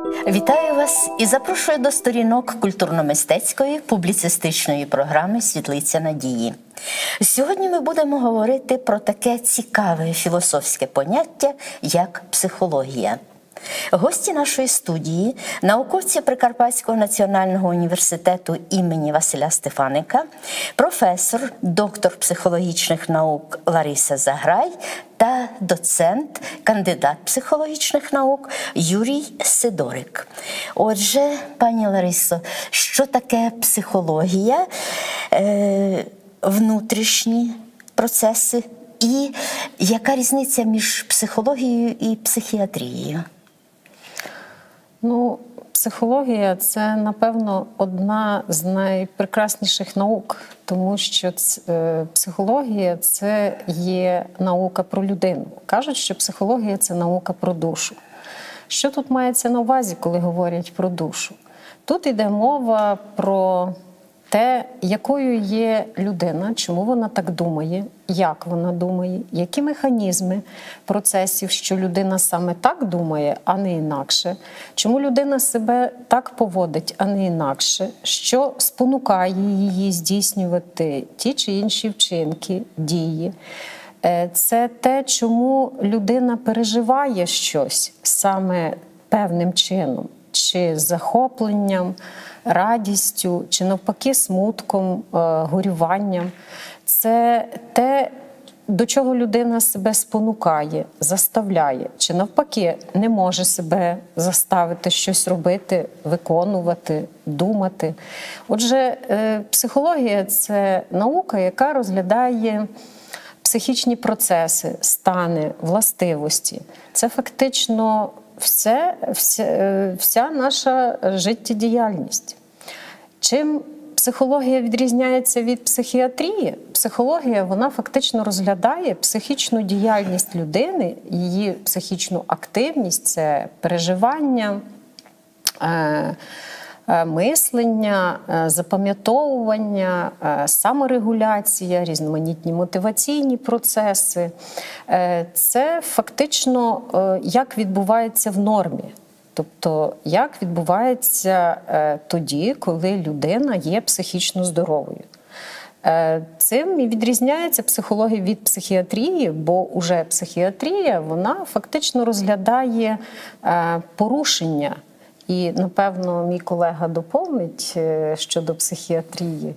Вітаю вас і запрошую до сторінок культурно-мистецької публіцистичної програми «Світлиця надії». Сьогодні ми будемо говорити про таке цікаве філософське поняття, як психологія. Гості нашої студії – науковці Прикарпатського національного університету імені Василя Стефаника, професор, доктор психологічних наук Лариса Заграй та доцент, кандидат психологічних наук Юрій Сидорик. Отже, пані Ларисо, що таке психологія, внутрішні процеси і яка різниця між психологією і психіатрією? Психологія – це, напевно, одна з найпрекрасніших наук, тому що психологія – це є наука про людину. Кажуть, що психологія – це наука про душу. Що тут мається на увазі, коли говорять про душу? Тут йде мова про те, якою є людина, чому вона так думає, як вона думає, які механізми процесів, що людина саме так думає, а не інакше, чому людина себе так поводить, а не інакше, що спонукає її здійснювати ті чи інші вчинки, дії. Це те, чому людина переживає щось саме певним чином, чи захопленням, радістю, чи навпаки смутком, горюванням. Це те, до чого людина себе спонукає, заставляє, чи навпаки не може себе заставити щось робити, виконувати, думати. Отже, психологія – це наука, яка розглядає психічні процеси, стани, властивості. Це фактично вся наша життєдіяльність. Чим психологія відрізняється від психіатрії? Психологія, вона фактично розглядає психічну діяльність людини, її психічну активність, це переживання, мислення, запам'ятовування, саморегуляція, різноманітні мотиваційні процеси. Це фактично як відбувається в нормі. Тобто, як відбувається тоді, коли людина є психічно здоровою. Цим і відрізняється психологія від психіатрії, бо уже психіатрія, вона фактично розглядає порушення. І, напевно, мій колега доповнить щодо психіатрії.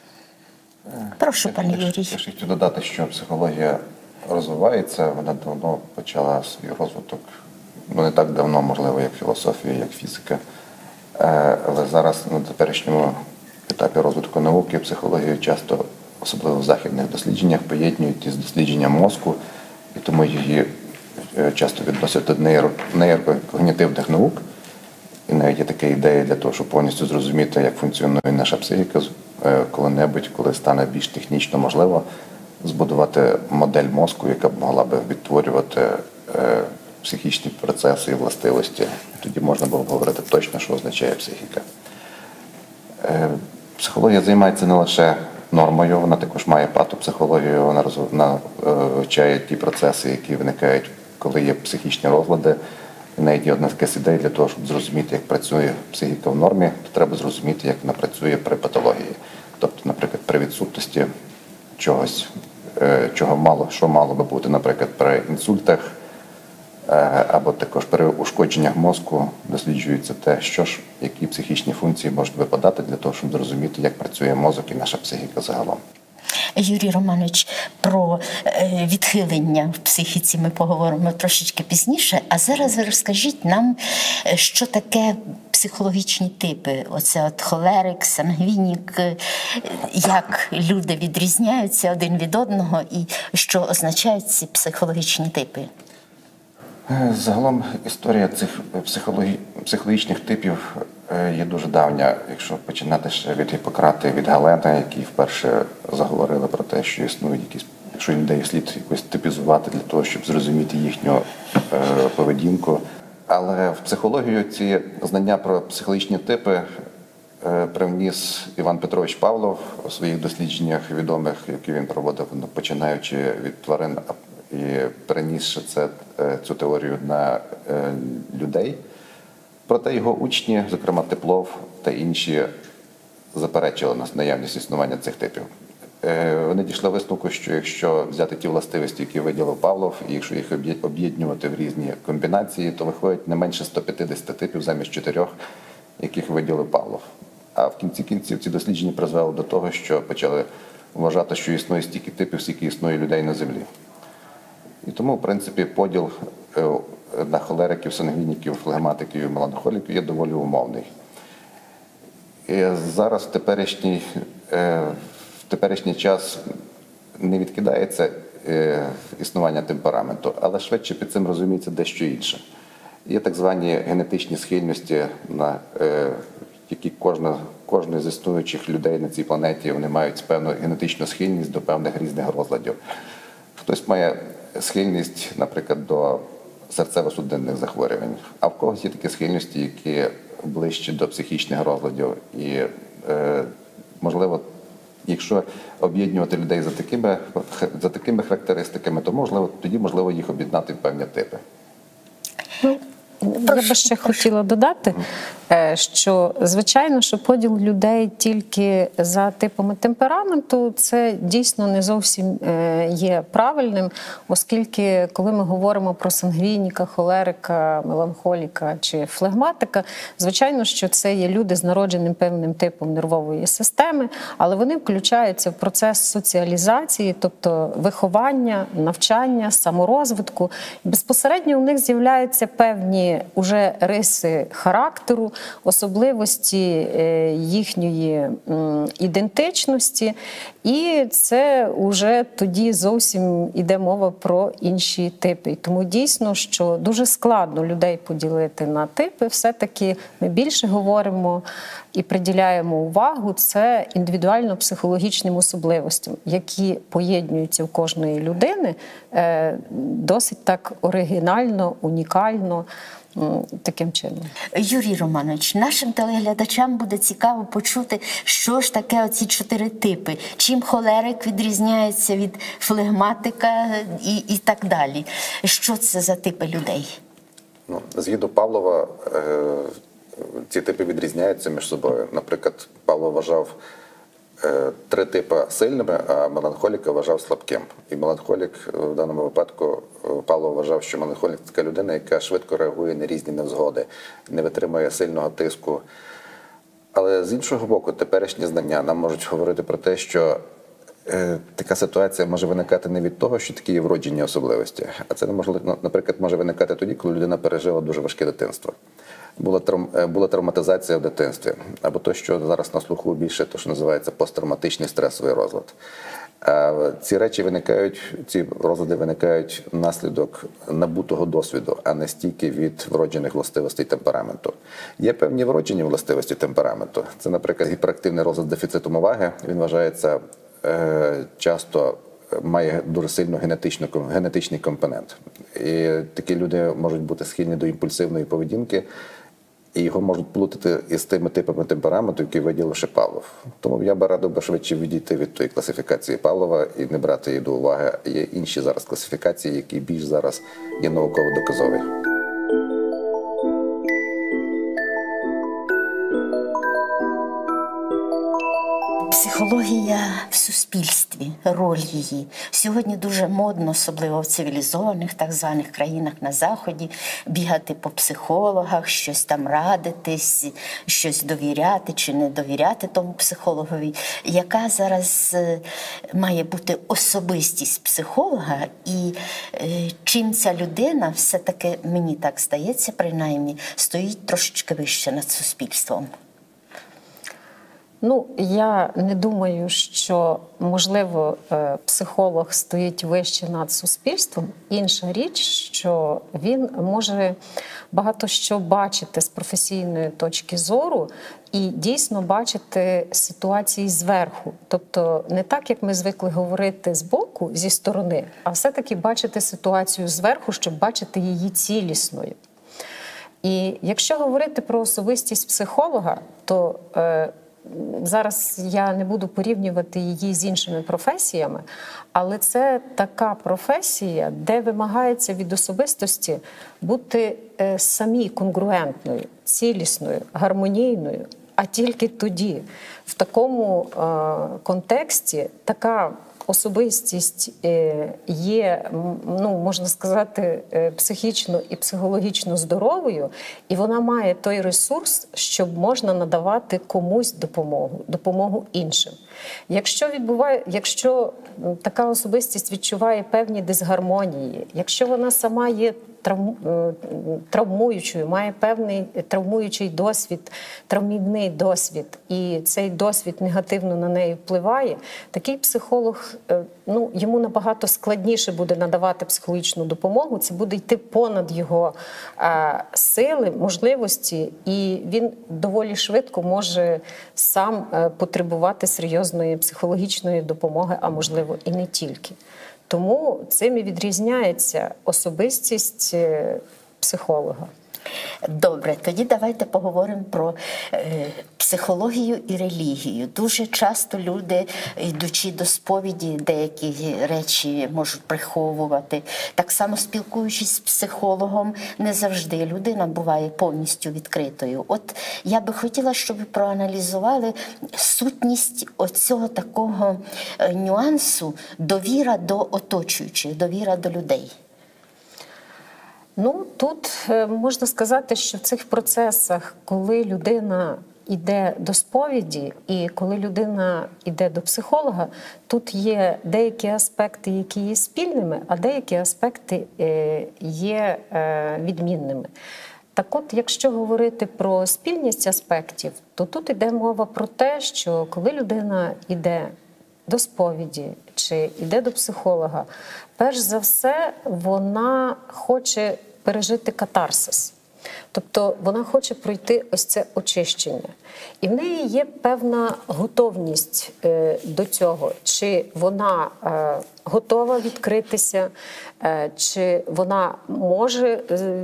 Прошу, пане Юрій. Я ще хотів додати, що психологія розвивається, вона давно почала свій розвиток, не так давно, можливо, як філософія, як фізика. Але зараз на теперішньому етапі розвитку науки психологію часто, особливо в західних дослідженнях, поєднують із дослідженням мозку, і тому її часто відносять до нейрокогнітивних наук. І навіть є така ідея для того, щоб повністю зрозуміти, як функціонує наша психіка, коли-небудь, коли стане більш технічно можливо, збудувати модель мозку, яка б могла б відтворювати психічні процеси і властивості. Тоді можна було б говорити точно, що означає психіка. Психологія займається не лише нормою, вона також має патопсихологію, вона вивчає ті процеси, які виникають, коли є психічні розлади. І навіть є одна з ідей для того, щоб зрозуміти, як працює психіка в нормі, то треба зрозуміти, як вона працює при патології. Тобто, наприклад, при відсутності чогось, що мало би бути, наприклад, при інсультах, або також при ушкодженнях мозку досліджується те, які психічні функції можуть випадати для того, щоб зрозуміти, як працює мозок і наша психіка загалом. Юрій Романович, про відхилення в психіці ми поговоримо трошечки пізніше, а зараз ви розкажіть нам, що таке психологічні типи. Оце от холерик, сангвінік, як люди відрізняються один від одного і що означають ці психологічні типи? Загалом історія цих психологічних типів є дуже давня. Якщо починати ще від Гіппократа і від Галена, які вперше заговорили про те, що існують якісь, якщо ідею слід якось типізувати для того, щоб зрозуміти їхню поведінку. Але в психологію ці знання про психологічні типи привніс Іван Петрович Павлов у своїх дослідженнях відомих, які він проводив, починаючи від тварин, і перенісши цю теорію на людей. Проте його учні, зокрема Теплов та інші, заперечили наявність існування цих типів. Вони дійшли висновку, що якщо взяти ті властивості, які виділив Павлов, і якщо їх об'єднувати в різні комбінації, то виходить не менше 150 типів замість 4, яких виділив Павлов. А в кінці кінців ці дослідження призвели до того, що почали вважати, що існує стільки типів, скільки існує людей на землі. І тому, в принципі, поділ на холериків, сангвініків, флегматиків і меланхоліків є доволі умовний. І зараз в теперішній час не відкидається існування темпераменту, але швидше під цим розуміється дещо інше. Є так звані генетичні схильності, які кожен з існуючих людей на цій планеті, вони мають певну генетичну схильність до певних різних розладів. Хтось має схильність, наприклад, до серцево-судинних захворювань, а в когось є такі схильності, які ближче до психічних розладів. І, можливо, якщо об'єднувати людей за такими характеристиками, то тоді можливо їх об'єднати в певні типи. Я би ще хотіла додати, що, звичайно, що поділ людей тільки за типами темпераменту, це дійсно не зовсім є правильним, оскільки, коли ми говоримо про сангвініка, холерика, меланхоліка чи флегматика, звичайно, що це є люди з народженим певним типом нервової системи, але вони включаються в процес соціалізації, тобто виховання, навчання, саморозвитку. Безпосередньо у них з'являються певні уже риси характеру, особливості їхньої ідентичності, і це вже тоді зовсім іде мова про інші типи. І тому дійсно, що дуже складно людей поділити на типи, все-таки ми більше говоримо і приділяємо увагу це індивідуально-психологічним особливостям, які поєднуються в кожної людини досить так оригінально, унікально, таким чином. Юрій Романович, нашим телеглядачам буде цікаво почути, що ж таке оці 4 типи. Чим холерик відрізняється від флегматика і так далі. Що це за типи людей? Згідно Павлова, ці типи відрізняються між собою. Наприклад, Павлов вважав 3 типи сильними, а меланхоліка вважав слабким. І меланхолік, в даному випадку, Павлов вважав, що меланхолік – така людина, яка швидко реагує на різні невзгоди, не витримує сильного тиску. Але з іншого боку, теперішні знання нам можуть говорити про те, що така ситуація може виникати не від того, що такі є вроджені особливості, а це, наприклад, може виникати тоді, коли людина пережила дуже важке дитинство. Була травматизація в дитинстві, або то, що зараз на слуху більше, то, що називається посттравматичний стресовий розлад. Ці розлади виникають внаслідок набутого досвіду, а не стільки від вроджених властивостей темпераменту. Є певні вроджені властивості темпераменту. Це, наприклад, гіперактивний розлад з дефіцитом уваги. Він вважається часто має дуже сильно генетичний компонент. І такі люди можуть бути схильні до імпульсивної поведінки, і його можуть плутати із тими типами темпераменту, які виділив ще Павлов. Тому я би радив швидше відійти від тої класифікації Павлова і не брати її до уваги. Є інші зараз класифікації, які більш зараз є науково-доказові. Психологія в суспільстві, роль її. Сьогодні дуже модно, особливо в цивілізованих так званих країнах на Заході, бігати по психологах, щось там радитись, щось довіряти чи не довіряти тому психологові. Яка зараз має бути особистість психолога і чим ця людина, все-таки, мені так здається, принаймні, стоїть трошечки вище над суспільством? Я не думаю, що, можливо, психолог стоїть вище над суспільством. Інша річ, що він може багато що бачити з професійної точки зору і дійсно бачити ситуації зверху. Тобто не так, як ми звикли говорити збоку, зі сторони, а все-таки бачити ситуацію зверху, щоб бачити її цілісною. І якщо говорити про особистість психолога, то зараз я не буду порівнювати її з іншими професіями, але це така професія, де вимагається від особистості бути самій конгруентною, цілісною, гармонійною. А тільки тоді, в такому контексті, така особистість є, можна сказати, психічно і психологічно здоровою, і вона має той ресурс, щоб можна надавати комусь допомогу іншим. Якщо така особистість відчуває певні дисгармонії, якщо вона сама є травмуючою, має певний травмуючий досвід, травмівний досвід, і цей досвід негативно на неї впливає, такий психолог, йому набагато складніше буде надавати психологічну допомогу, це буде йти понад його сили, можливості, і він доволі швидко може сам потребувати серйозної психологічної допомоги, а можливо і не тільки. Тому цим і відрізняється особистість психолога. Добре, тоді давайте поговоримо про психологію і релігію. Дуже часто люди, йдучи до сповіді, деякі речі можуть приховувати. Так само, спілкуючись з психологом, не завжди людина буває повністю відкритою. От я би хотіла, щоб ви проаналізували сутність оцього такого нюансу довіра до оточуючих, довіра до людей. Тут можна сказати, що в цих процесах, коли людина йде до сповіді і коли людина йде до психолога, тут є деякі аспекти, які є спільними, а деякі аспекти є відмінними. Так от, якщо говорити про спільність аспектів, то тут йде мова про те, що коли людина йде до сповіді чи йде до психолога, перш за все вона хоче пережити катарсис. Тобто вона хоче пройти ось це очищення. І в неї є певна готовність до цього. Чи вона готова відкритися, чи вона може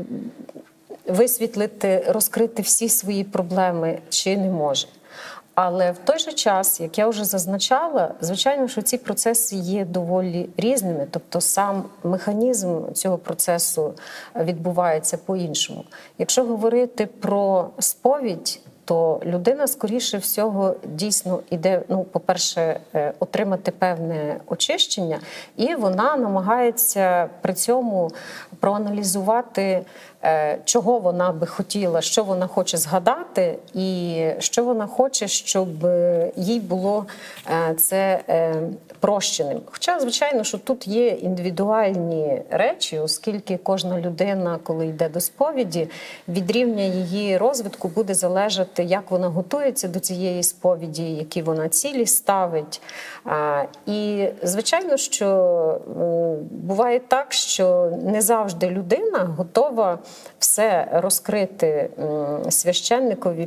висвітлити, розкрити всі свої проблеми, чи не може. Але в той же час, як я вже зазначала, звичайно, що ці процеси є доволі різними, тобто сам механізм цього процесу відбувається по-іншому. Якщо говорити про сповідь, то людина, скоріше всього, дійсно іде, по-перше, отримати певне очищення, і вона намагається при цьому проаналізувати, чого вона би хотіла, що вона хоче згадати, і що вона хоче, щоб їй було це прощеним. Хоча, звичайно, що тут є індивідуальні речі, оскільки кожна людина, коли йде до сповіді, від рівня її розвитку буде залежати, як вона готується до цієї сповіді, які вона цілі ставить. І, звичайно, що буває так, що не завжди людина готова все розкрити священникові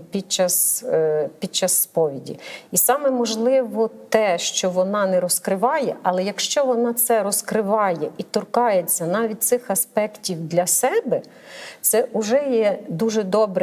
під час сповіді. І саме можливо те, що вона не розкриває, але якщо вона це розкриває і торкається навіть цих аспектів для себе, це вже є дуже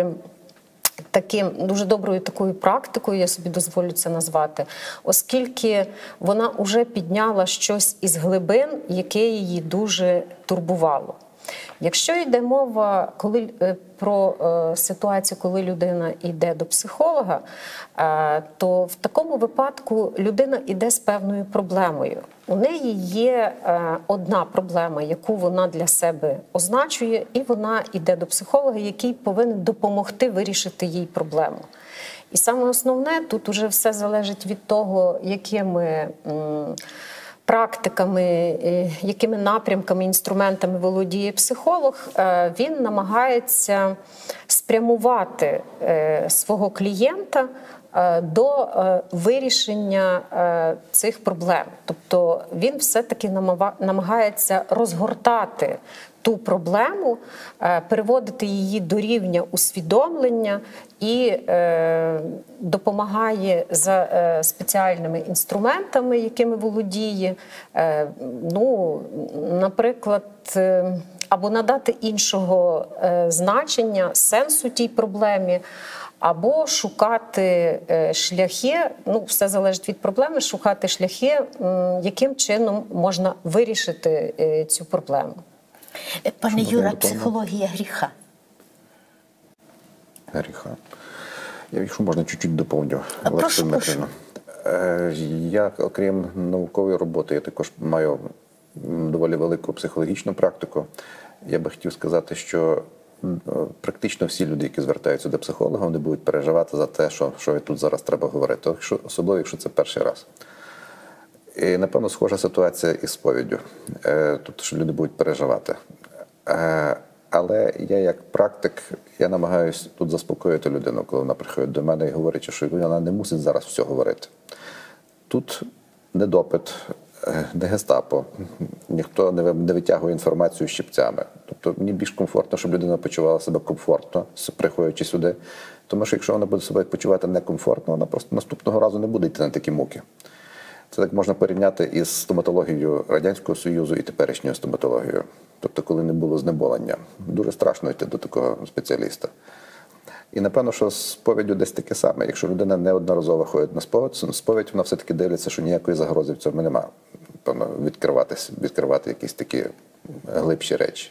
доброю такою практикою, я собі дозволю це назвати, оскільки вона вже підняла щось із глибин, яке її дуже турбувало. Якщо йде мова про ситуацію, коли людина йде до психолога, то в такому випадку людина йде з певною проблемою. У неї є одна проблема, яку вона для себе означує, і вона йде до психолога, який повинен допомогти вирішити їй проблему. І саме основне, тут уже все залежить від того, якими практиками, якими напрямками, інструментами володіє психолог, він намагається спрямувати свого клієнта до вирішення цих проблем. Тобто він все-таки намагається розгортати ту проблему, переводити її до рівня усвідомлення і допомагає за спеціальними інструментами, якими володіє. Наприклад, або надати іншого значення, сенсу тій проблемі, або шукати шляхи, ну, все залежить від проблеми, шукати шляхи, яким чином можна вирішити цю проблему. Пане Юра, психологія гріха. Гріха. Якщо можна, чуть-чуть доповню. Прошу. Я, окрім наукової роботи, я також маю доволі велику психологічну практику. Я би хотів сказати, що практично всі люди, які звертаються до психолога, вони будуть переживати за те, що тут зараз треба говорити, особливо, якщо це перший раз. І, напевно, схожа ситуація із сповіддю. Тут що люди будуть переживати. Але я як практик, я намагаюся тут заспокоїти людину, коли вона приходить до мене і говорить, що вона не мусить зараз все говорити. Тут не допит, не гестапо, ніхто не витягує інформацію щипцями. Тобто мені більш комфортно, щоб людина почувала себе комфортно, приходячи сюди. Тому що якщо вона буде себе почувати некомфортно, вона просто наступного разу не буде йти на такі муки. Це так можна порівняти із стоматологією Радянського Союзу і теперішньою стоматологією. Тобто, коли не було знеболення. Дуже страшно йти до такого спеціаліста. І, напевно, що з сповіддю десь таке саме. Якщо людина неодноразово ходить на сповідь, вона все-таки дивиться, що ніякої загрози в цьому немає. Напевно, відкривати якісь такі глибші речі.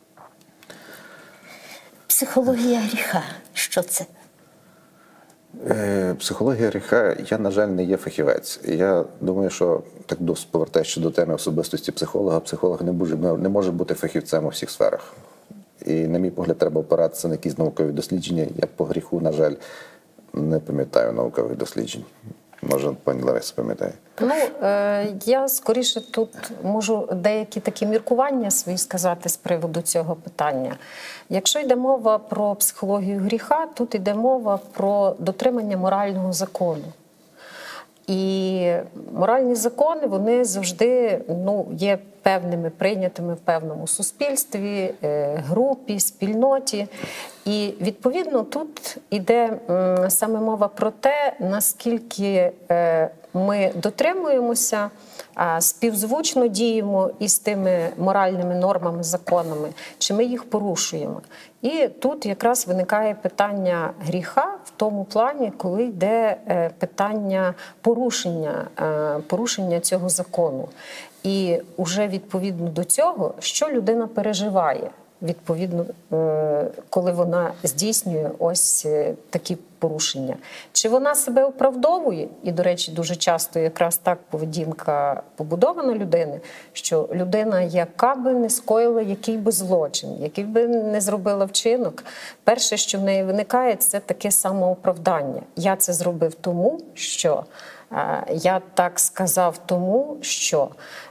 Психологія гріха. Що це? Психологія гріха, я, на жаль, не є фахівець. Я думаю, що, так повертаючись до теми особистості психолога, психолог не може бути фахівцем у всіх сферах. І, на мій погляд, треба опиратися на якісь наукові дослідження. Я по гріху, на жаль, не пам'ятаю наукових досліджень. Може, пані Лариса пам'ятає? Ну, я скоріше тут можу деякі такі міркування свої сказати з приводу цього питання. Якщо йде мова про психологію гріха, тут йде мова про дотримання морального закону. І моральні закони, вони завжди є певними, прийнятими в певному суспільстві, групі, спільноті. І, відповідно, тут йде саме мова про те, наскільки ми дотримуємося, співзвучно діємо із тими моральними нормами, законами, чи ми їх порушуємо. І тут якраз виникає питання гріха в тому плані, коли йде питання порушення цього закону. І вже відповідно до цього, що людина переживає, відповідно, коли вона здійснює ось такі порушення. Чи вона себе оправдовує? І, до речі, дуже часто якраз так поведінка побудована людини, що людина, яка би не скоїла який би злочин, який би не зробила вчинок, перше, що в неї виникає, це таке самооправдання. Я це зробив тому, що... Я так сказав тому, що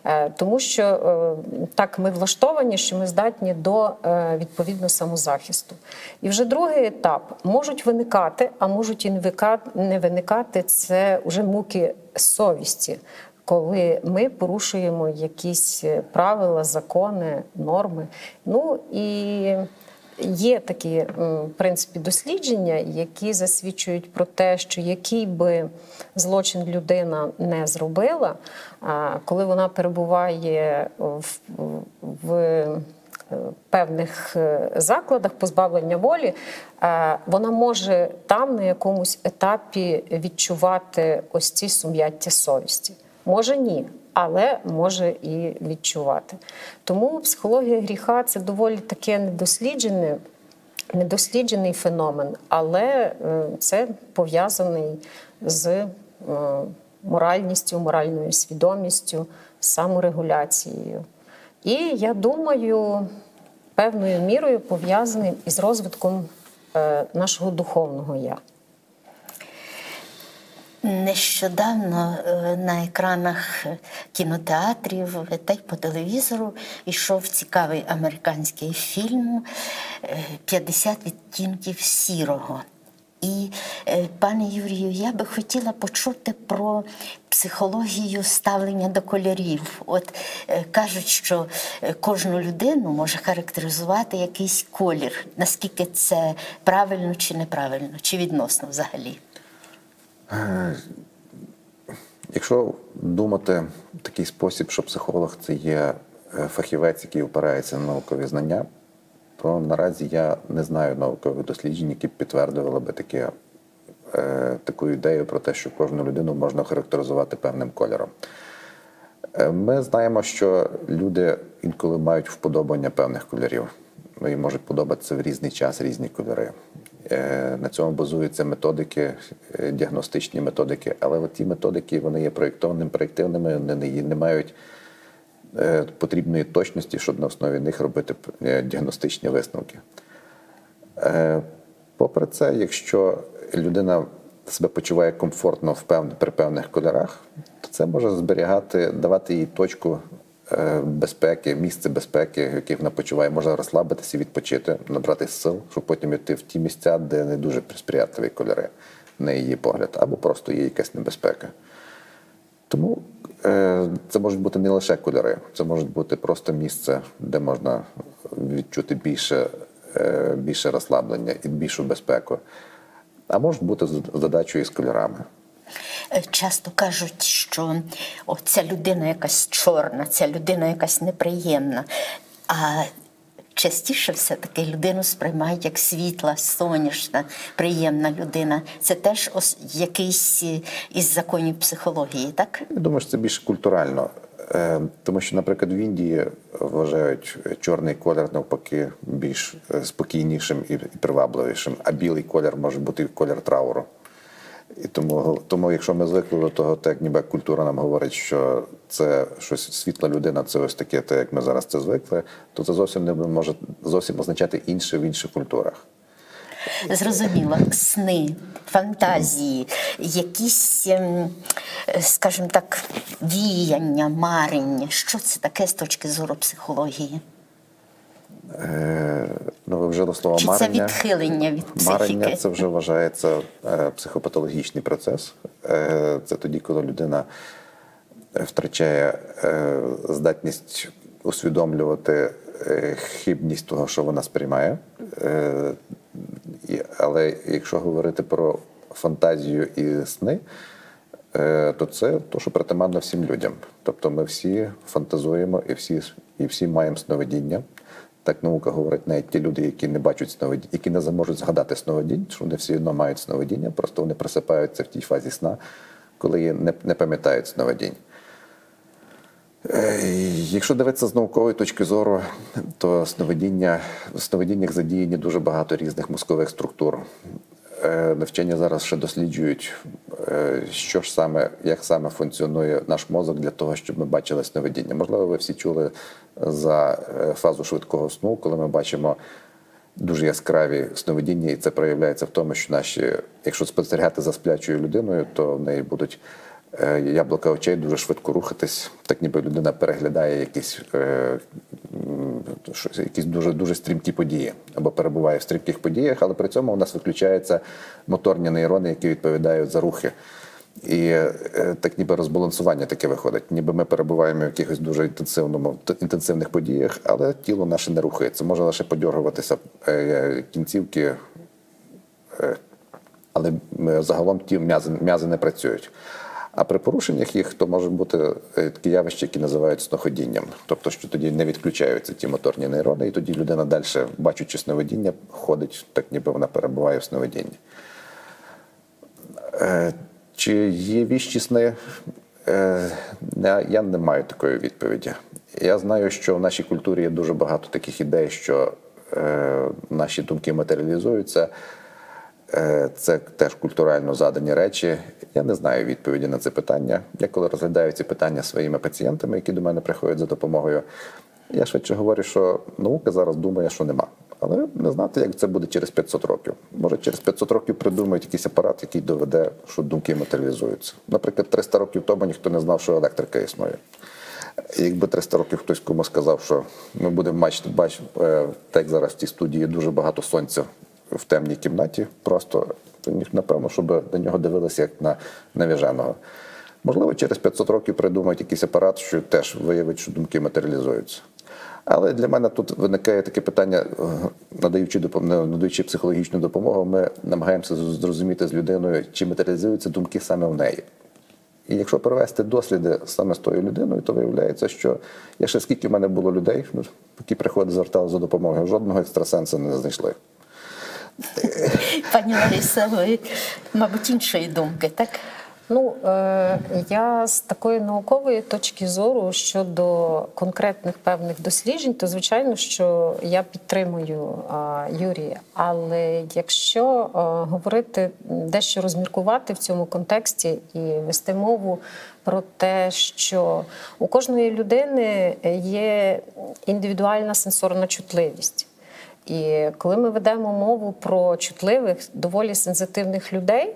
так ми влаштовані, що ми здатні до відповідно самозахисту. І вже другий етап можуть виникати, а можуть і не виникати, це вже муки совісті, коли ми порушуємо якісь правила, закони, норми. Ну і є такі, в принципі, дослідження, які засвідчують про те, що який би злочин людина не зробила, коли вона перебуває в певних закладах позбавлення волі, вона може там на якомусь етапі відчувати ось ці сум'яття совісті. Може ні, але може і відчувати. Тому психологія гріха – це доволі таке недосліджений феномен, але це пов'язаний з моральністю, моральною свідомістю, саморегуляцією. І, я думаю, певною мірою пов'язаний із розвитком нашого духовного «я». Нещодавно на екранах кінотеатрів та й по телевізору йшов цікавий американський фільм «50 відтінків сірого». І, пане Юрію, я би хотіла почути про психологію ставлення до кольорів. От кажуть, що кожну людину може характеризувати якийсь колір. Наскільки це правильно чи неправильно, чи відносно взагалі? Якщо думати в такий спосіб, що психолог – це є фахівець, який опирається на наукові знання, то наразі я не знаю наукових досліджень, які підтвердили би таку ідею про те, що кожну людину можна характеризувати певним кольором. Ми знаємо, що люди інколи мають вподобання певних кольорів. Їм можуть подобатися в різний час різні кольори. На цьому базуються методики, діагностичні методики, але от ті методики, вони є проєктивними, вони не мають потрібної точності, щоб на основі них робити діагностичні висновки. Попри це, якщо людина себе почуває комфортно при певних кольорах, то це може давати їй точку безпеки, місце безпеки, в яких вона почуває, може розслабитися, відпочити, набрати сил, щоб потім йти в ті місця, де не дуже сприятливі кольори, на її погляд, або просто є якась небезпека. Тому це можуть бути не лише кольори, це може бути просто місце, де можна відчути більше розслаблення і більшу безпеку. А може бути задачою із кольорами. Часто кажуть, що ця людина якась чорна, ця людина якась неприємна. А частіше все-таки людину сприймають як світла, сонячна, приємна людина. Це теж якийсь із законів психології, так? Я думаю, що це більш культурально. Тому що, наприклад, в Індії вважають чорний колір, навпаки, більш спокійнішим і привабливішим, а білий колір може бути колір трауру. І тому, якщо ми звикли до того, так ніби культура нам говорить, що це щось світла людина, це ось таке, так як ми зараз це звикли, то це зовсім не може означати інше в інших культурах. Зрозуміло. Сни, фантазії, якісь, скажімо так, віяння, марення. Що це таке з точки зору психології? Ви вжили слово чи марення. Чи це відхилення від психіки? Марення – це вже вважається психопатологічний процес. Це тоді, коли людина втрачає здатність усвідомлювати хибність того, що вона сприймає. Але якщо говорити про фантазію і сни, то це те, що притаманно всім людям. Тобто ми всі фантазуємо і всі маємо сновидіння. Так наука говорить, навіть ті люди, які не бачать сновидіння, які не зможуть згадати сновидінь, що вони всі одно мають сновидіння, просто вони просипаються в тій фазі сна, коли не пам'ятають сновидінь. Якщо дивитися з наукової точки зору, то в сновидіннях задіяні дуже багато різних мозкових структур. Вчені зараз ще досліджують, як саме функціонує наш мозок для того, щоб ми бачили сновидіння. Можливо, ви всі чули за фазу швидкого сну, коли ми бачимо дуже яскраві сновидіння, і це проявляється в тому, що якщо спостерігати за сплячою людиною, то в неї будуть яблука очей дуже швидко рухатись, так ніби людина переглядає якісь дуже стрімкі події, або перебуває в стрімких подіях, але при цьому у нас виключаються моторні нейрони, які відповідають за рухи. І так ніби розбалансування таке виходить. Ніби ми перебуваємо в якихось дуже інтенсивних подіях, але тіло наше не рухається. Може лише подьоргуватися кінцівки, але загалом ті м'язи не працюють. А при порушеннях їх, то може бути такі явища, які називають сноходінням. Тобто, що тоді не відключаються ті моторні нейрони, і тоді людина далі, бачучи сновидіння, ходить, так ніби вона перебуває в сновидінні. Чи є віщі сни? Я не маю такої відповіді. Я знаю, що в нашій культурі є дуже багато таких ідей, що наші думки матеріалізуються. Це теж культурально задані речі. Я не знаю відповіді на це питання. Я коли розглядаю ці питання своїми пацієнтами, які до мене приходять за допомогою, я швидше говорю, що наука зараз думає, що нема. Але не знати, як це буде через 500 років. Може, через 500 років придумають якийсь апарат, який доведе, що думки матеріалізуються. Наприклад, 300 років тому ніхто не знав, що електрика існує. І якби 300 років хтось комусь сказав, що ми будемо бачити, так зараз в цій студії дуже багато сонця в темній кімнаті, просто, напевно, щоб до нього дивилися як на навіженого. Можливо, через 500 років придумають якийсь апарат, що теж виявить, що думки матеріалізуються. Але для мене тут виникає таке питання, надаючи психологічну допомогу, ми намагаємося зрозуміти з людиною, чи матеріалізуються думки саме в неї. І якщо провести досліди саме з тою людиною, то виявляється, що я ще скільки в мене було людей, які приходили, зверталися за допомогою, жодного екстрасенса не знайшли. Пані Лариса, ви, мабуть, іншої думки, так? Ну, я з такої наукової точки зору щодо конкретних певних досліджень, то звичайно, що я підтримую Юрія. Але якщо говорити, дещо розміркувати в цьому контексті і вести мову про те, що у кожної людини є індивідуальна сенсорна чутливість. І коли ми ведемо мову про чутливих, доволі сенситивних людей,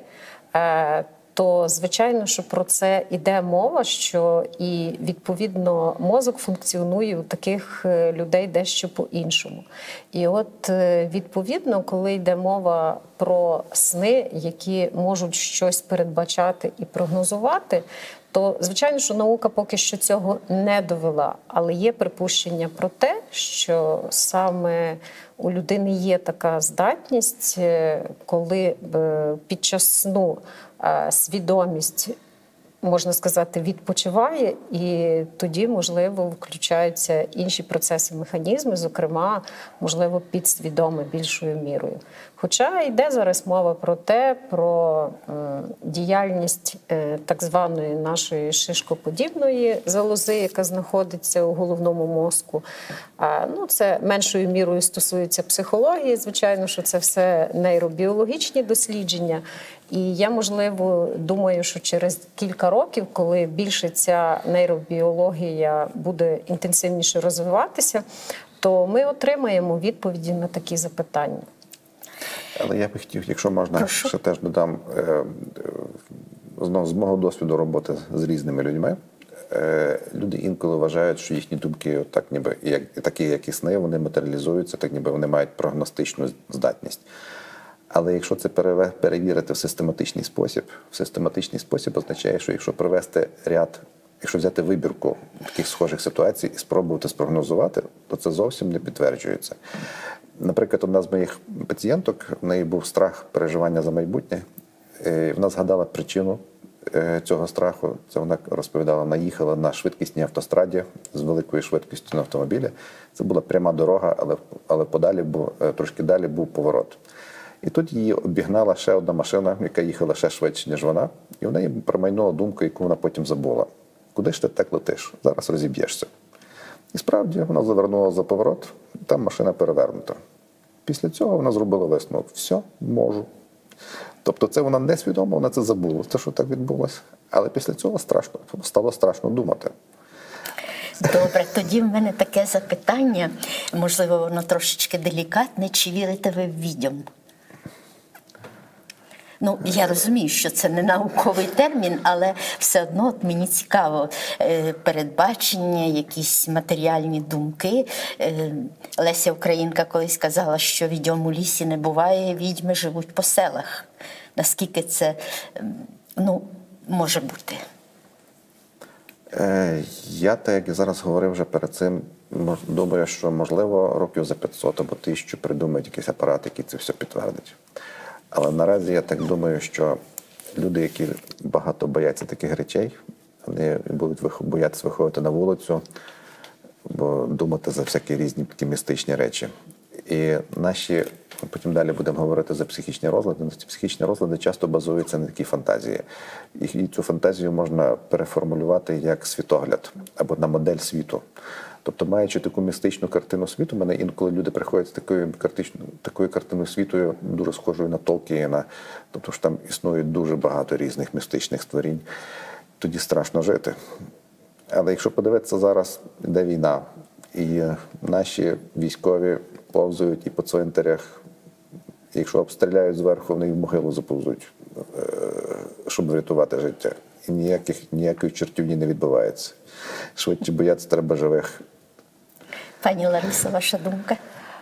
то, звичайно, що про це йде мова, що і, відповідно, мозок функціонує у таких людей дещо по-іншому. І от, відповідно, коли йде мова про сни, які можуть щось передбачати і прогнозувати, то, звичайно, що наука поки що цього не довела. Але є припущення про те, що саме у людини є така здатність, коли під час сну свідомість, можна сказати, відпочиває, і тоді, можливо, включаються інші процеси, механізми, зокрема, можливо, підсвідоме більшою мірою. Хоча йде зараз мова про те, про діяльність так званої нашої шишкоподібної залози, яка знаходиться у головному мозку. Ну, це меншою мірою стосується психології, звичайно, що це все нейробіологічні дослідження. І я, можливо, думаю, що через кілька років, коли більше ця нейробіологія буде інтенсивніше розвиватися, то ми отримаємо відповіді на такі запитання. Але я би хотів, якщо можна, ще теж додам, знову з мого досвіду роботи з різними людьми, люди інколи вважають, що їхні думки, так ніби, такі як і сни, вони матеріалізуються, так ніби вони мають прогностичну здатність. Але якщо це перевірити в систематичний спосіб означає, що якщо провести ряд, якщо взяти вибірку таких схожих ситуацій і спробувати спрогнозувати, то це зовсім не підтверджується. Наприклад, одна з моїх пацієнток, в неї був страх переживання за майбутнє, і вона згадала причину цього страху. Це вона розповідала, вона їхала на швидкісній автостраді з великою швидкістю на автомобілі. Це була пряма дорога, але трошки далі був поворот. І тут її обігнала ще одна машина, яка їхала ще швидше, ніж вона. І в неї промайнула думка, яку вона потім забула. Куди ж ти так летиш? Зараз розіб'єшся. І справді вона завернула за поворот, і там машина перевернута. Після цього вона зробила висновок. Все, можу. Тобто це вона несвідомо, вона це забула. Це що так відбулося. Але після цього стало страшно думати. Добре, тоді в мене таке запитання, можливо, воно трошечки делікатне. Чи вірите ви в відьом? Ну, я розумію, що це не науковий термін, але все одно от мені цікаво передбачення, якісь матеріальні думки. Леся Українка колись казала, що відьом у лісі не буває, відьми живуть по селах. Наскільки це, може бути? Я, так як я зараз говорив вже перед цим, думаю, що, можливо, років за 500 або 1000 придумають якийсь апарат, який це все підтвердить. Але наразі я так думаю, що люди, які багато бояться таких речей, вони будуть боятися виходити на вулицю, бо думати за всякі різні такі містичні речі. І потім далі будемо говорити за психічні розлади. Ці психічні розлади часто базуються на такій фантазії. І цю фантазію можна переформулювати як світогляд або на модель світу. Тобто, маючи таку містичну картину світу, мене інколи люди приходять з такою картиною світу, дуже схожою на Толкіна. Тобто, що там існує дуже багато різних містичних створінь. Тоді страшно жити. Але якщо подивитися зараз, йде війна, і наші військові повзують і по цвинтарях, і якщо обстріляють зверху, вони в могилу заповзуть, щоб врятувати життя. І ніякої чертівні не відбувається. Швидше боятися треба живих. Пані Ларисо, ваша думка?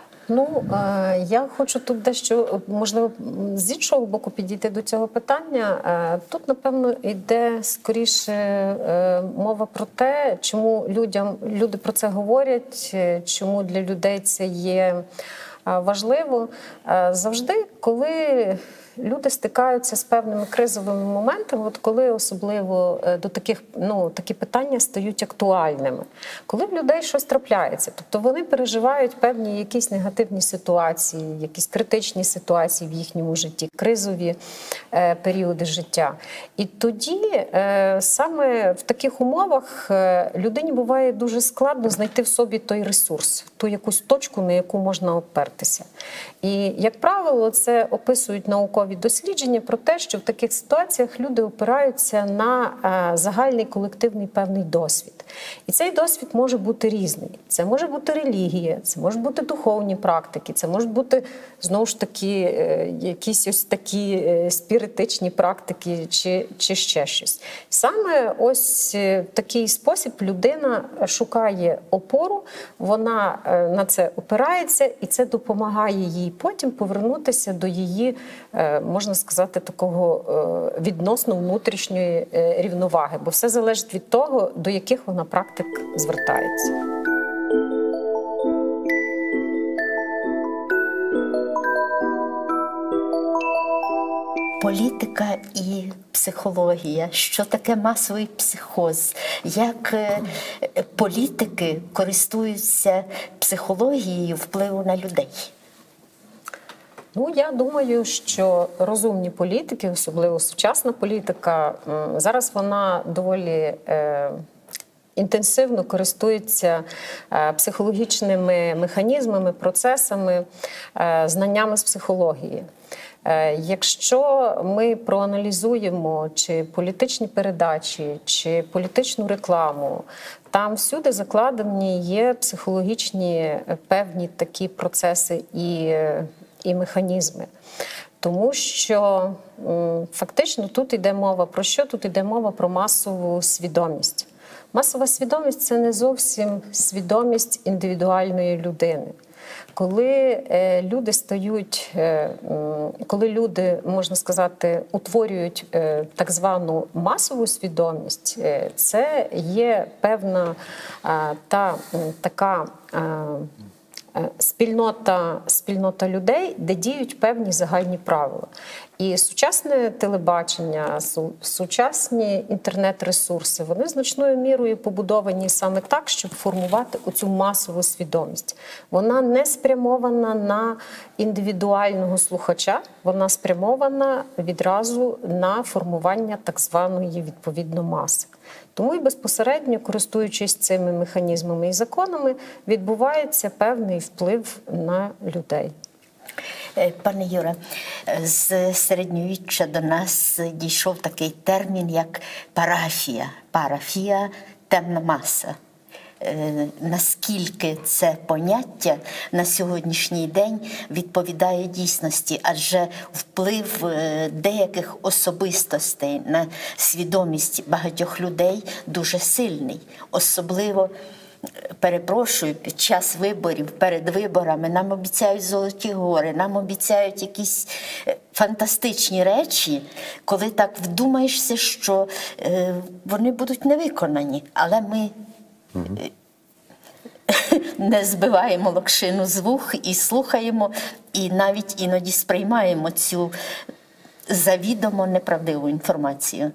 Я хочу тут дещо, можливо, з іншого боку підійти до цього питання. Тут, напевно, йде скоріше мова про те, чому люди про це говорять, чому для людей це є важливо. Завжди, коли люди стикаються з певними кризовими моментами, от коли особливо до таких, такі питання стають актуальними. Коли в людей щось трапляється, тобто вони переживають певні якісь негативні ситуації, якісь критичні ситуації в їхньому житті, кризові періоди життя. І тоді саме в таких умовах людині буває дуже складно знайти в собі той ресурс, ту якусь точку, на яку можна опертися. І, як правило, це описують наукові дослідження про те, що в таких ситуаціях люди опираються на загальний колективний певний досвід. І цей досвід може бути різний. Це може бути релігія, це можуть бути духовні практики, це можуть бути, знову ж таки, якісь ось такі спіритичні практики чи ще щось. Саме ось в такий спосіб людина шукає опору, вона на це опирається, і це допомагає їй потім повернутися до її, можна сказати, такого відносно внутрішньої рівноваги, бо все залежить від того, до яких вона практик звертається. Політика і психологія. Що таке масовий психоз? Як політики користуються психологією впливу на людей? Я думаю, що розумні політики, особливо сучасна політика, зараз вона доволі інтенсивно користується психологічними механізмами, процесами, знаннями з психології. Якщо ми проаналізуємо чи політичні передачі, чи політичну рекламу, там всюди закладені є психологічні певні такі процеси і механізми. Тому що фактично тут йде мова про що? Тут йде мова про масову свідомість. Масова свідомість – це не зовсім свідомість індивідуальної людини. Коли люди, можна сказати, утворюють так звану масову свідомість, це є певна така спільнота людей, де діють певні загальні правила. І сучасне телебачення, сучасні інтернет-ресурси, вони значною мірою побудовані саме так, щоб формувати оцю масову свідомість. Вона не спрямована на індивідуального слухача, вона спрямована відразу на формування так званої відповідно маси. Тому і безпосередньо, користуючись цими механізмами і законами, відбувається певний вплив на людей. Пане Юре, з середньовіччя до нас дійшов такий термін, як парафія. Парафія – темна маса. Наскільки це поняття на сьогоднішній день відповідає дійсності, адже вплив деяких особистостей на свідомість багатьох людей дуже сильний. Особливо, перепрошую, під час виборів, перед виборами нам обіцяють золоті гори, нам обіцяють якісь фантастичні речі, коли так вдумаєшся, що вони будуть не виконані. Але ми не збиваємо локшину з вух і слухаємо, і навіть іноді сприймаємо цю завідомо неправдиву інформацію.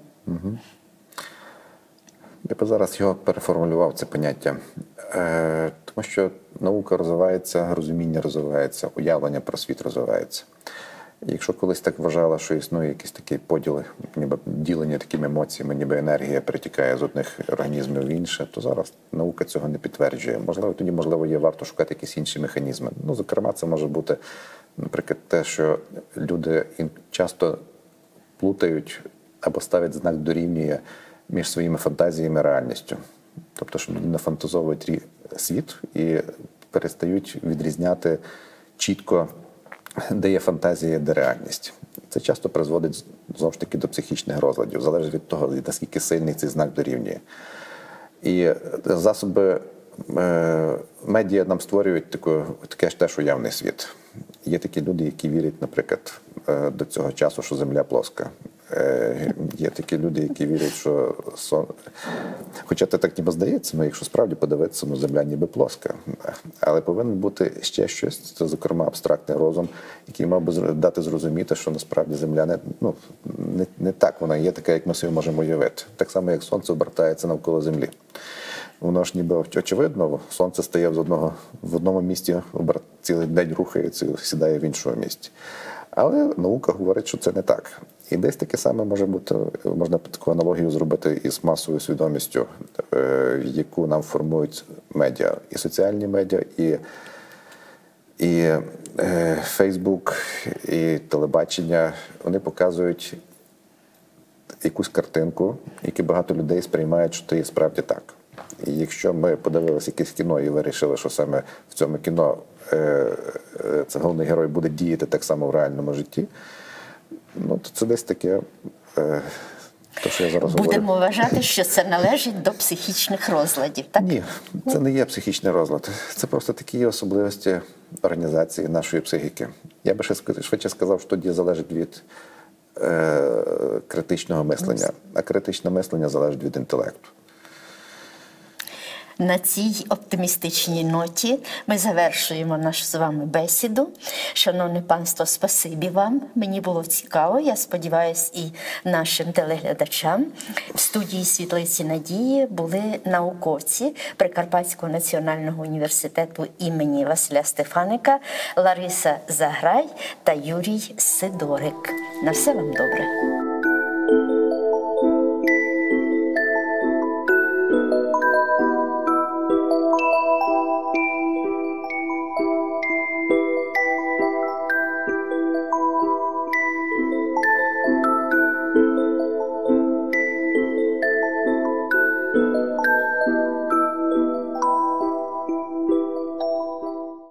Я б зараз його переформулював, це поняття. Тому що наука розвивається, розуміння розвивається, уявлення про світ розвивається. І якщо колись так вважала, що існує якісь такі поділи, ніби ділення такими емоціями, ніби енергія перетікає з одних організмів в інше, то зараз наука цього не підтверджує. Можливо, тоді, є варто шукати якісь інші механізми. Зокрема, це може бути, наприклад, те, що люди часто плутають або ставлять знак дорівнює між своїми фантазіями і реальністю. Тобто, що люди нафантазовують світ і перестають відрізняти чітко, де є фантазія, де реальність. Це часто призводить, знову ж таки, до психічних розладів, залежить від того, наскільки сильний цей знак дорівнює. І засоби медіа нам створюють таке ж теж уявний світ. Є такі люди, які вірять, наприклад, до цього часу, що Земля плоска. Є такі люди, які вірять, що хоча це так ніби здається, ну якщо справді подивитися, ну земля ніби плоска. Але повинен бути ще щось, це, зокрема, абстрактний розум, який мав би дати зрозуміти, що насправді земля не так вона є така, як ми собі можемо уявити. Так само, як сонце обертається навколо землі. Воно ж ніби очевидно, сонце стає в одному місці, цілий день рухається, сідає в іншому місці. Але наука говорить, що це не так. І десь таке саме може бути, можна таку аналогію зробити із масовою свідомістю, яку нам формують медіа. І соціальні медіа, і Фейсбук, і телебачення. Вони показують якусь картинку, яку багато людей сприймають, що це є справді так. І якщо ми подивилися якесь кіно і вирішили, що саме в цьому кіно це головний герой буде діяти так само в реальному житті, ну, то це десь таке, то, що я зараз говорю. Будемо вважати, що це належить до психічних розладів, так? Ні, це не є психічний розлад. Це просто такі є особливості організації нашої психіки. Я би ще швидше сказав, що тоді залежить від критичного мислення, а критичне мислення залежить від інтелекту. На цій оптимістичній ноті ми завершуємо нашу з вами бесіду. Шановне панство, спасибі вам. Мені було цікаво, я сподіваюся, і нашим телеглядачам. В студії «Світлиці Надії» були науковці Прикарпатського національного університету імені Василя Стефаника Лариса Заграй та Юрій Сидорик. На все вам добре.